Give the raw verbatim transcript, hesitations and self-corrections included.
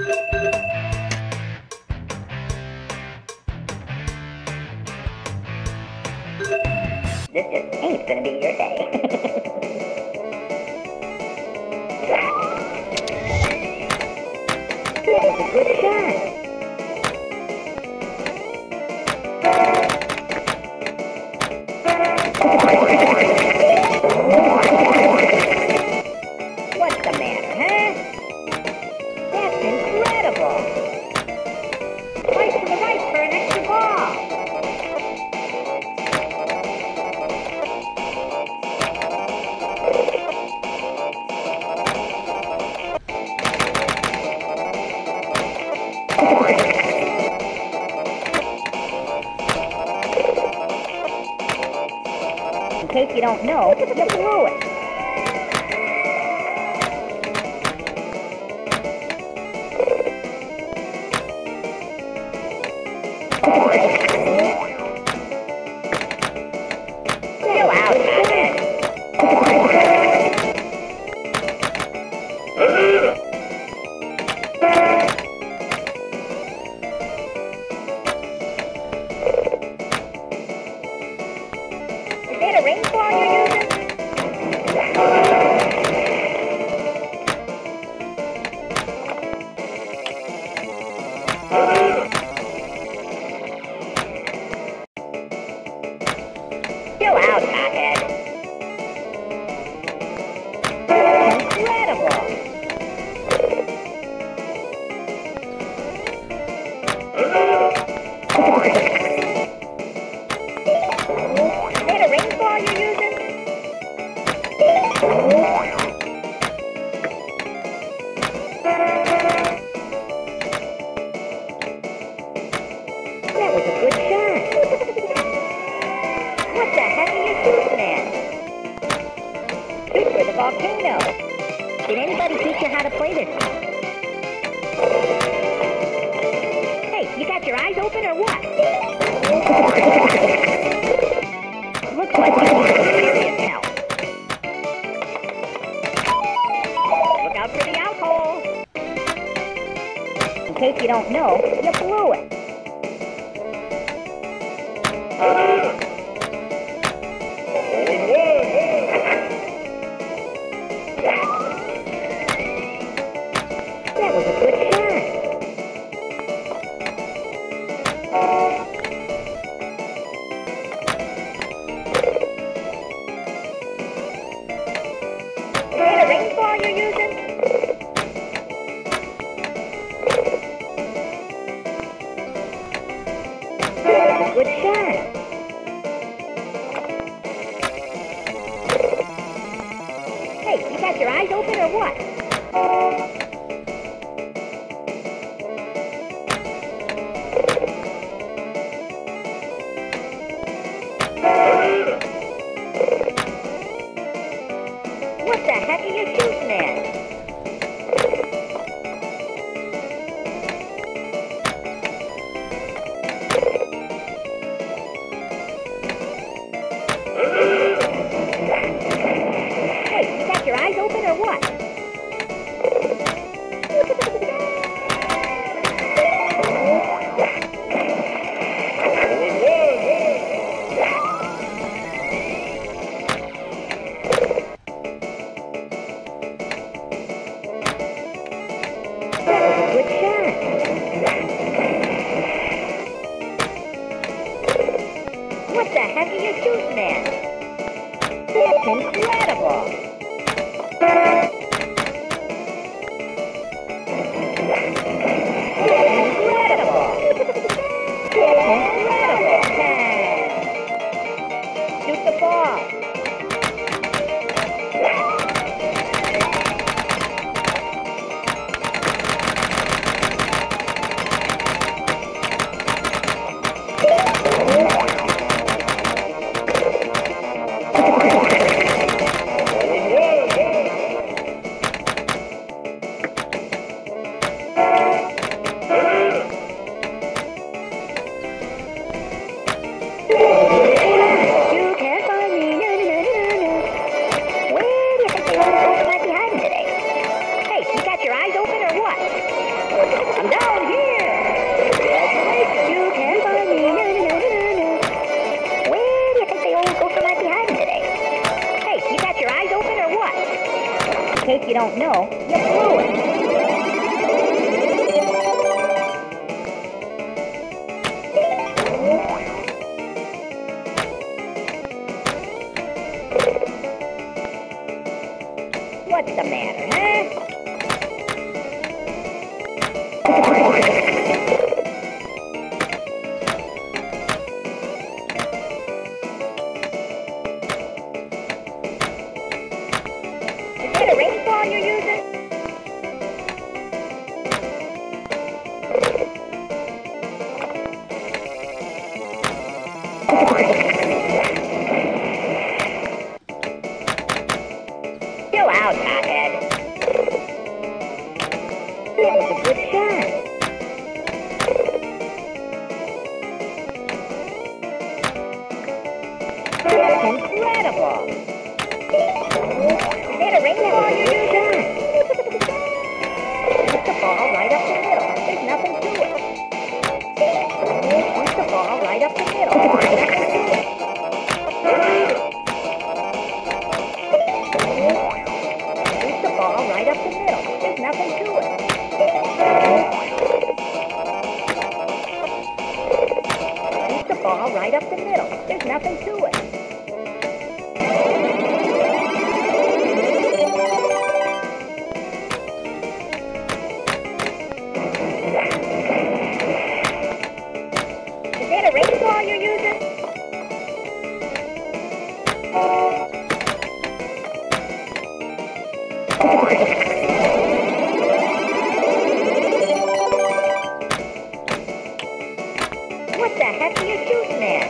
This just ain't gonna be your day. That was a good shot. What's the matter, huh? That's incredible. Right to the right for an extra ball. In case you don't know, you blew it. Chill out, man. Is that a rainfall you're using? Chill out, knothead. Incredible. Is that a rainfall you're using? That was a good shot. What the heck are you shooting at? Shoot for the volcano. Did anybody teach you how to play this? Hey, you got your eyes open or what? Looks like you need some serious help. Look out for the alcohol. In case you don't know, you blew it. That was a good shot. Is that a rainfall you're using? That was a good shot. Hey, you got your eyes open or what? What the heck are you shooting at? Hey, you got your eyes open or what? That was a good shot. What the heck are you shooting at? That's incredible. That's incredible. That's incredible. Shoot the ball. know, you blew it. What's the matter, huh? Is that a rainfall you're using? Chill out, hothead. That was a good shot. That's incredible. Is that a rainfall you're using? Hit the ball right up the middle. There's nothing to it. Hit the ball right up the middle. There's nothing to it. Hit the ball right up the middle. There's nothing to it. Hit the ball right up the middle. There's nothing to it. Is that a rainfall you're using? What the heck are you shooting at?